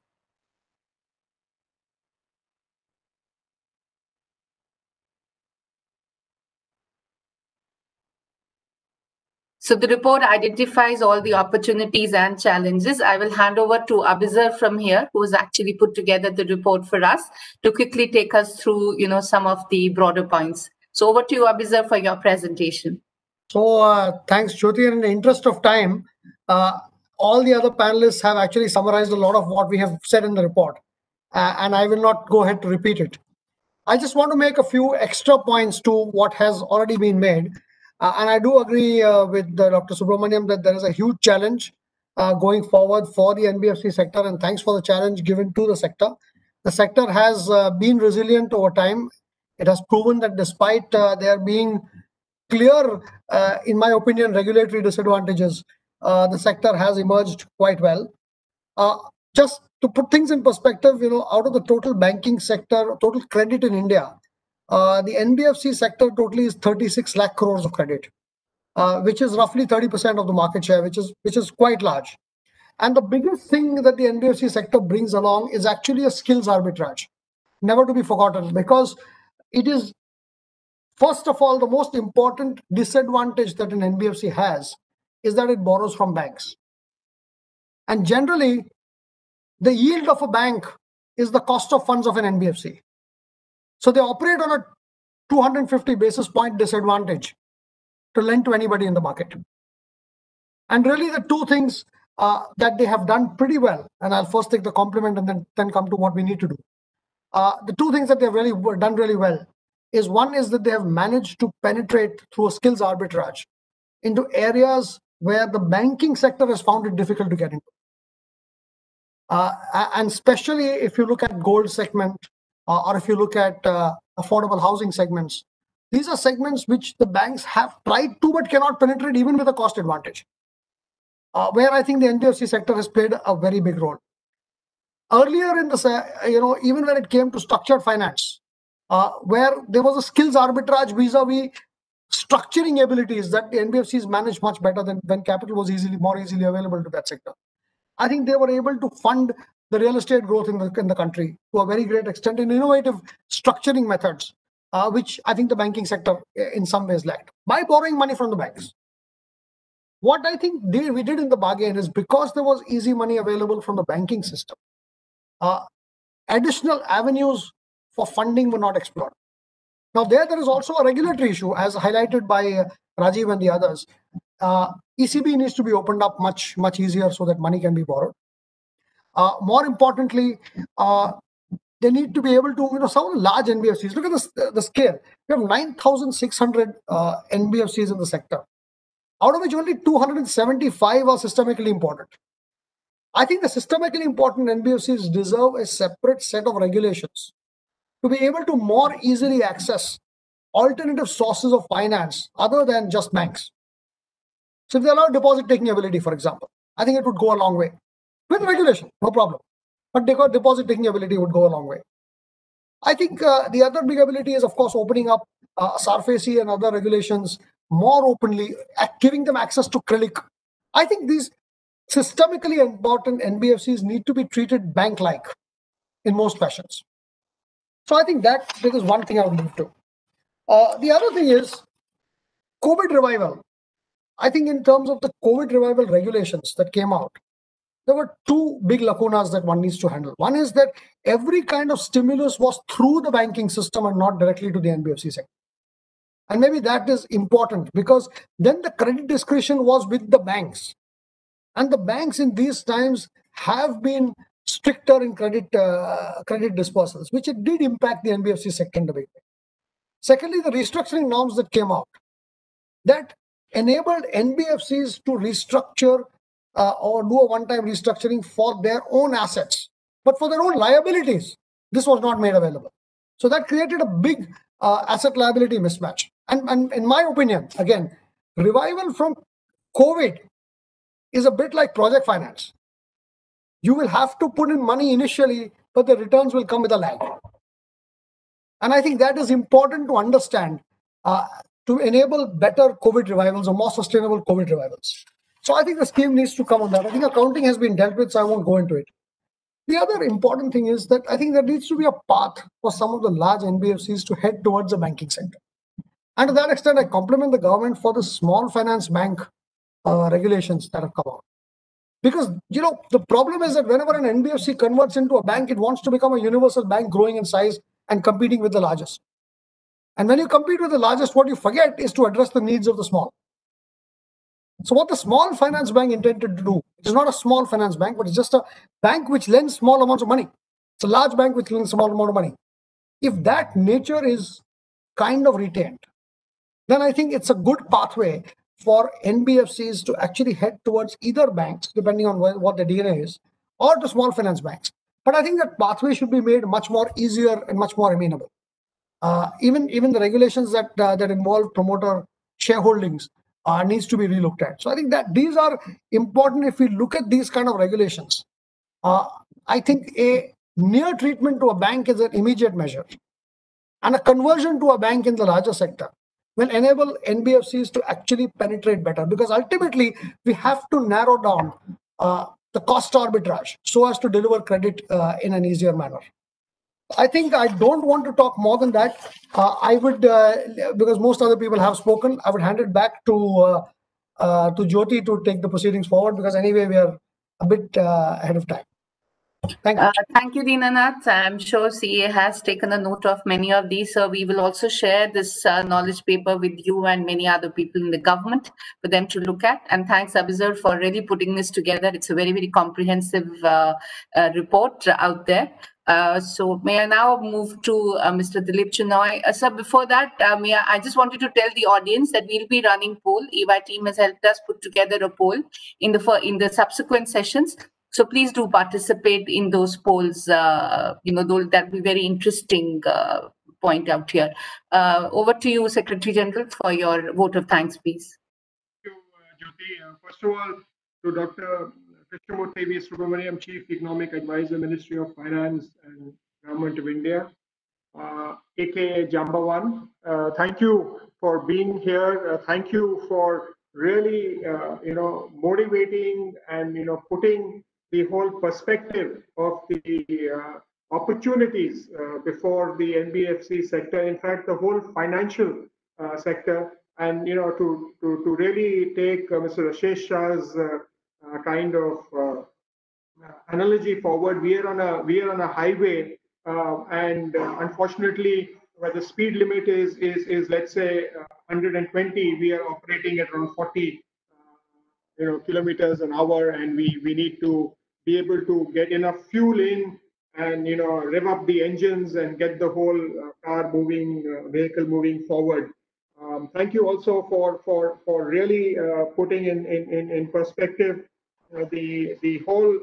[SPEAKER 2] So the report identifies all the opportunities and challenges. I will hand over to Abizar from here, who has actually put together the report for us, to quickly take us through, you know, some of the broader points. So over to you, Abizar, for your presentation.
[SPEAKER 6] So uh, thanks, Jyoti. In the interest of time, uh, all the other panelists have actually summarized a lot of what we have said in the report, uh, and I will not go ahead to repeat it. I just want to make a few extra points to what has already been made. Uh, and I do agree uh, with uh, Doctor Subramaniam that there is a huge challenge uh, going forward for the N B F C sector, and thanks for the challenge given to the sector. The sector has uh, been resilient over time. It has proven that despite uh, there being clear, uh, in my opinion, regulatory disadvantages, uh, the sector has emerged quite well. Uh, just to put things in perspective, you know, out of the total banking sector, total credit in India, uh, the N B F C sector totally is thirty-six lakh crores of credit, uh, which is roughly thirty percent of the market share, which is which is quite large. And the biggest thing that the N B F C sector brings along is actually a skills arbitrage, never to be forgotten, because it is, first of all, the most important disadvantage that an N B F C has is that it borrows from banks. And generally, the yield of a bank is the cost of funds of an N B F C. So they operate on a two hundred fifty basis point disadvantage to lend to anybody in the market. And really the two things uh, that they have done pretty well, and I'll first take the compliment and then, then come to what we need to do. Uh, the two things that they've really done really well is, one is that they have managed to penetrate through a skills arbitrage into areas where the banking sector has found it difficult to get into. Uh, and especially if you look at gold segment uh, or if you look at uh, affordable housing segments, these are segments which the banks have tried to but cannot penetrate even with a cost advantage, uh, where I think the N B F C sector has played a very big role. Earlier in the, you know, even when it came to structured finance, uh, where there was a skills arbitrage vis-a-vis structuring abilities that the N B F Cs managed much better than when capital was easily more easily available to that sector. I think they were able to fund the real estate growth in the in the country to a very great extent in innovative structuring methods, uh, which I think the banking sector in some ways lacked, by borrowing money from the banks. What I think they, we did in the bargain is, because there was easy money available from the banking system, uh, additional avenues for funding were not explored. Now there, there is also a regulatory issue, as highlighted by uh, Rajiv and the others. Uh, E C B needs to be opened up much, much easier so that money can be borrowed. Uh, more importantly, uh, they need to be able to, you know, some of the large N B F Cs, look at the, the scale. We have nine thousand six hundred uh, N B F Cs in the sector, out of which only two hundred seventy-five are systemically important. I think the systemically important N B F Cs deserve a separate set of regulations to be able to more easily access alternative sources of finance other than just banks. So if they allow deposit taking ability, for example, I think it would go a long way. With regulation, no problem. But deposit taking ability would go a long way. I think uh, the other big ability is, of course, opening up uh, SARFAESI and other regulations more openly, giving them access to C R I L C. I think these systemically important N B F Cs need to be treated bank-like in most fashions. So I think that, that is one thing I would move to. Uh, the other thing is COVID revival. I think in terms of the COVID revival regulations that came out, there were two big lacunas that one needs to handle. One is that every kind of stimulus was through the banking system and not directly to the N B F C sector. And maybe that is important, because then the credit discretion was with the banks. And the banks in these times have been stricter in credit uh, credit dispersals, which it did impact the N B F C sector in a big way. Secondly, the restructuring norms that came out, that enabled N B F Cs to restructure uh, or do a one-time restructuring for their own assets, but for their own liabilities, this was not made available. So that created a big uh, asset liability mismatch. And, and in my opinion, again, revival from COVID is a bit like project finance. You will have to put in money initially, but the returns will come with a lag. And I think that is important to understand uh, to enable better COVID revivals or more sustainable COVID revivals. So I think the scheme needs to come on that. I think accounting has been dealt with, so I won't go into it. The other important thing is that I think there needs to be a path for some of the large N B F Cs to head towards the banking sector. And to that extent, I compliment the government for the small finance bank uh, regulations that have come out. Because, you know, the problem is that whenever an N B F C converts into a bank, it wants to become a universal bank growing in size and competing with the largest. And when you compete with the largest, what you forget is to address the needs of the small. So what the small finance bank intended to do, it is not a small finance bank, but it's just a bank which lends small amounts of money. It's a large bank which lends small amount of money. If that nature is kind of retained, then I think it's a good pathway for N B F Cs to actually head towards either banks, depending on what the D N A is, or to small finance banks. But I think that pathway should be made much more easier and much more amenable. Uh, even, even the regulations that, uh, that involve promoter shareholdings uh, needs to be relooked at. So I think that these are important. If we look at these kind of regulations, uh, I think a near treatment to a bank is an immediate measure, and a conversion to a bank in the larger sector will enable N B F Cs to actually penetrate better, because ultimately we have to narrow down uh, the cost arbitrage, so as to deliver credit uh, in an easier manner. I think I don't want to talk more than that. Uh, I would, uh, because most other people have spoken, I would hand it back to uh, uh, to Jyoti to take the proceedings forward, because anyway we are a bit uh, ahead of time. Thank you.
[SPEAKER 2] Uh, thank you, Dinanath. I'm sure C A has taken a note of many of these. So we will also share this uh, knowledge paper with you and many other people in the government for them to look at. And thanks, Abizar, for really putting this together. It's a very, very comprehensive uh, uh, report out there. Uh, so may I now move to uh, Mister Dilip Chinoy. Uh, sir, before that, uh, may I, I just wanted to tell the audience that we'll be running poll. E Y team has helped us put together a poll in the in the subsequent sessions. So please do participate in those polls. Uh, you know, that'll be very interesting uh, point out here. Uh, over to you, Secretary General, for your vote of thanks, please.
[SPEAKER 7] Thank you, uh, Jyoti. Uh, first of all, to Doctor Krishnamurthy V. Subramaniam, Chief Economic Advisor, Ministry of Finance and Government of India, uh, aka Jambawan. Uh, thank you for being here. Uh, thank you for really, uh, you know, motivating and you know putting the whole perspective of the uh, opportunities uh, before the N B F C sector, in fact, the whole financial uh, sector, and you know, to to, to really take uh, Mister Rashesh Shah's uh, uh, kind of uh, analogy forward. We are on a we are on a highway, uh, and uh, unfortunately, where the speed limit is is is let's say uh, one hundred twenty, we are operating at around forty, uh, you know, kilometers an hour, and we we need to be able to get enough fuel in and you know rev up the engines and get the whole uh, car moving, uh, vehicle moving forward. Um, thank you also for for for really uh, putting in in in perspective uh, the the whole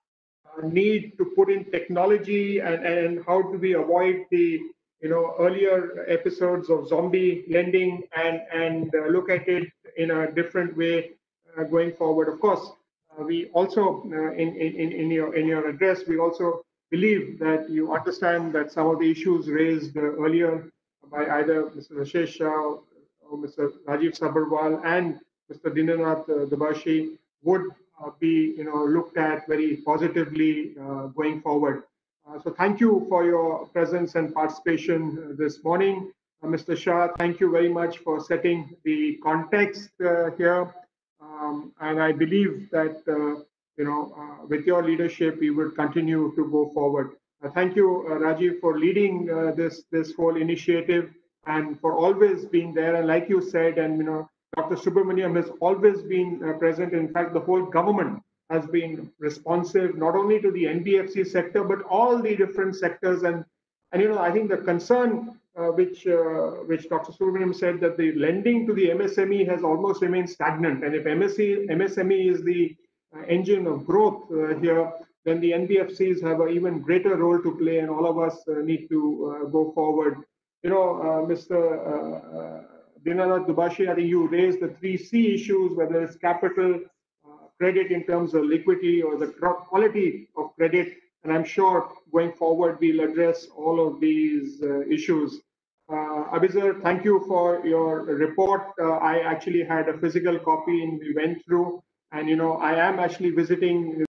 [SPEAKER 7] uh, need to put in technology and and how do we avoid the you know earlier episodes of zombie lending and and uh, look at it in a different way uh, going forward. Of course. Uh, we also, uh, in, in, in, your, in your address, we also believe that you understand that some of the issues raised uh, earlier by either Mister Rashesh Shah or Mister Rajiv Sabharwal and Mister Dinanath uh, Dubashi would uh, be you know, looked at very positively uh, going forward. Uh, so thank you for your presence and participation uh, this morning. Uh, Mister Shah, thank you very much for setting the context uh, here. Um, and I believe that, uh, you know, uh, with your leadership, we will continue to go forward. Uh, thank you, uh, Rajiv, for leading uh, this this whole initiative and for always being there. And like you said, and, you know, Doctor Subramaniam has always been uh, present. In fact, the whole government has been responsive, not only to the N B F C sector, but all the different sectors. And, and you know, I think the concern Uh, which uh, which Doctor Subramaniam said that the lending to the M S M E has almost remained stagnant, and if M S C, M S M E is the uh, engine of growth uh, here, then the N B F Cs have an even greater role to play, and all of us uh, need to uh, go forward. You know, uh, Mister Uh, uh, Dinanath Dubashi, I think you raised the three C issues, whether it's capital, uh, credit in terms of liquidity, or the quality of credit. And I'm sure going forward, we'll address all of these uh, issues. Uh, Abizar, thank you for your report. Uh, I actually had a physical copy and we went through. And, you know, I am actually visiting